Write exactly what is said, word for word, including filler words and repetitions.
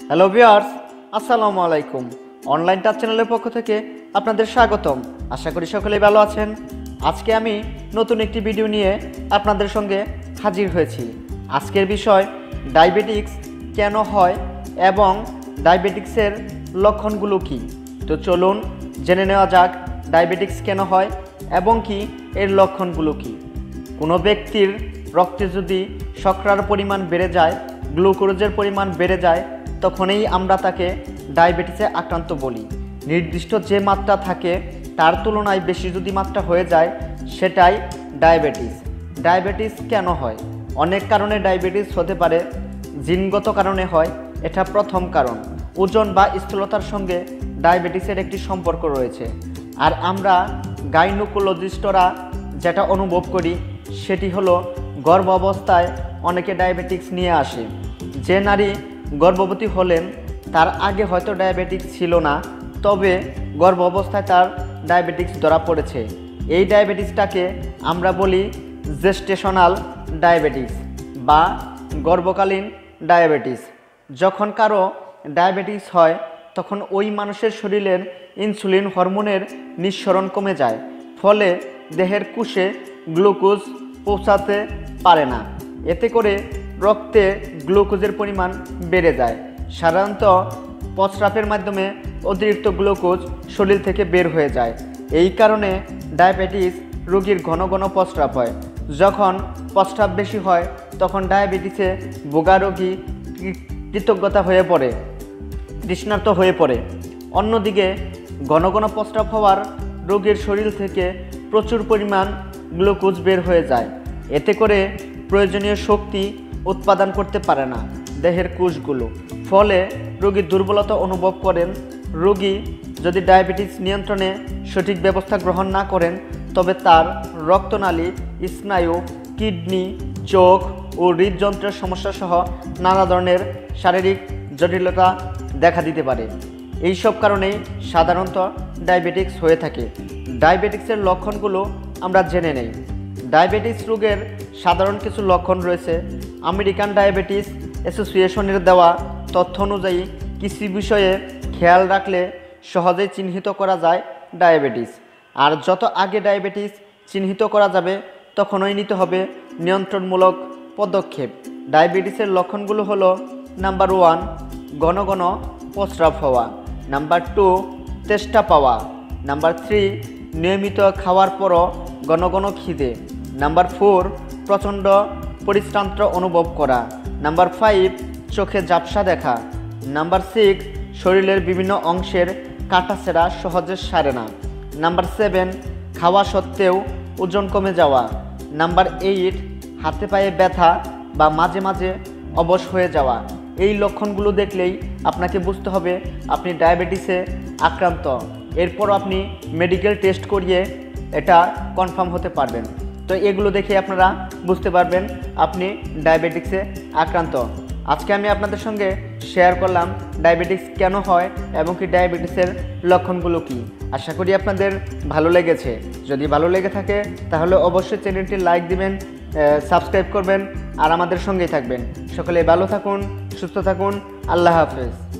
Hello viewers, আসসালামু আলাইকুম। Online touch চ্যানেলের পক্ষ থেকে আপনাদের স্বাগতম। আশা করি সকলেই ভালো আছেন। আজকে আমি নতুন একটি ভিডিও নিয়ে আপনাদের সঙ্গে হাজির হয়েছি। আজকের বিষয় ডায়াবেটিক্স কেন হয় এবং ডায়াবেটিক্সের লক্ষণগুলো কী। তো চলুন জেনে নেওয়া যাক ডায়াবেটিক্স কেন হয় এবং কি এর লক্ষণগুলো কী। কোনো ব্যক্তির রক্তে যদি শর্করার পরিমাণ বেড়ে যায়, গ্লুকোজের পরিমাণ বেড়ে যায়, তখনই আমরা তাকে ডায়াবেটিসে আক্রান্ত বলি। নির্দিষ্ট যে মাত্রা থাকে তার তুলনায় বেশি যদি মাত্রা হয়ে যায় সেটাই ডায়াবেটিস। ডায়াবেটিস কেন হয়? অনেক কারণে ডায়াবেটিস হতে পারে। জিনগত কারণে হয়, এটা প্রথম কারণ। ওজন বা স্থূলতার সঙ্গে ডায়াবেটিসের একটি সম্পর্ক রয়েছে। আর আমরা গাইনোকোলজিস্টরা যেটা অনুভব করি সেটি হলো গর্ভ অবস্থায় অনেকে ডায়াবেটিক্স নিয়ে আসে। যে নারী গর্ভবতী হলেন তার আগে হয়তো ডায়াবেটিক্স ছিল না, তবে গর্ভ অবস্থায় তার ডায়াবেটিক্স ধরা পড়েছে। এই ডায়াবেটিসটাকে আমরা বলি জেস্টেশনাল ডায়াবেটিস বা গর্ভকালীন ডায়াবেটিস। যখন কারো ডায়াবেটিস হয় তখন ওই মানুষের শরীরের ইনসুলিন হরমোনের নিঃসরণ কমে যায়, ফলে দেহের কোষে গ্লুকোজ পৌঁছাতে পারে না। এতে করে রক্তে গ্লুকোজের পরিমাণ বেড়ে যায়। সাধারণত প্রস্রাবের মাধ্যমে অতিরিক্ত গ্লুকোজ শরীর থেকে বের হয়ে যায়। এই কারণে ডায়াবেটিস রোগীর ঘন ঘন প্রস্রাব হয়। যখন প্রস্রাব বেশি হয় তখন ডায়াবেটিসে ভোগা রোগী কৃতজ্ঞতা হয়ে পড়ে, তৃষ্ণার্ত হয়ে পড়ে। অন্যদিকে ঘন ঘন প্রস্রাব হওয়ার রোগীর শরীর থেকে প্রচুর পরিমাণ গ্লুকোজ বের হয়ে যায়। এতে করে প্রয়োজনীয় শক্তি উৎপাদন করতে পারে না দেহের কোষগুলো, ফলে রোগী দুর্বলতা অনুভব করেন। রোগী যদি ডায়াবেটিস নিয়ন্ত্রণে সঠিক ব্যবস্থা গ্রহণ না করেন তবে তার রক্তনালী, স্নায়ু, কিডনি, চোখ ও হৃদযন্ত্রের সমস্যা সহ নানা ধরনের শারীরিক জটিলতা দেখা দিতে পারে। এই সব কারণেই সাধারণত ডায়াবেটিক্স হয়ে থাকে। ডায়াবেটিক্সের লক্ষণগুলো আমরা জেনে নেই। ডায়াবেটিস রোগের সাধারণ কিছু লক্ষণ রয়েছে। আমেরিকান ডায়াবেটিস অ্যাসোসিয়েশনের দেওয়া তথ্য অনুযায়ী কিছু বিষয়ে খেয়াল রাখলে সহজেই চিহ্নিত করা যায় ডায়াবেটিস। আর যত আগে ডায়াবেটিস চিহ্নিত করা যাবে তখনই নিতে হবে নিয়ন্ত্রণমূলক পদক্ষেপ। ডায়াবেটিসের লক্ষণগুলো হলো: নাম্বার ওয়ান, ঘন ঘন প্রস্রাব হওয়া। নাম্বার টু, তেষ্টা পাওয়া। নাম্বার থ্রি, নিয়মিত খাওয়ার পরও ঘন ঘন খিদে। নাম্বার ফোর, প্রচণ্ড পরিশ্রান্ত অনুভব করা। নাম্বার ফাইভ, চোখে ঝাপসা দেখা। নাম্বার সিক্স, শরীরের বিভিন্ন অংশের কাটাছেঁড়া সহজে সারে না। নাম্বার সেভেন, খাওয়া সত্ত্বেও ওজন কমে যাওয়া। নাম্বার এইট, হাতে পায়ে ব্যথা বা মাঝে মাঝে অবশ হয়ে যাওয়া। এই লক্ষণগুলো দেখলেই আপনাকে বুঝতে হবে আপনি ডায়াবেটিসে আক্রান্ত। এরপর আপনি মেডিকেল টেস্ট করিয়ে এটা কনফার্ম হতে পারবেন। তো এগুলো দেখে আপনারা বুঝতে পারবেন আপনি ডায়াবেটিক্সে আক্রান্ত। আজকে আমি আপনাদের সঙ্গে শেয়ার করলাম ডায়াবেটিক্স কেন হয় এবং কি ডায়াবেটিসের লক্ষণগুলো কী। আশা করি আপনাদের ভালো লেগেছে। যদি ভালো লেগে থাকে তাহলে অবশ্যই চ্যানেলটি লাইক দিবেন, সাবস্ক্রাইব করবেন আর আমাদের সঙ্গেই থাকবেন। সকলে ভালো থাকুন, সুস্থ থাকুন। আল্লাহ হাফেজ।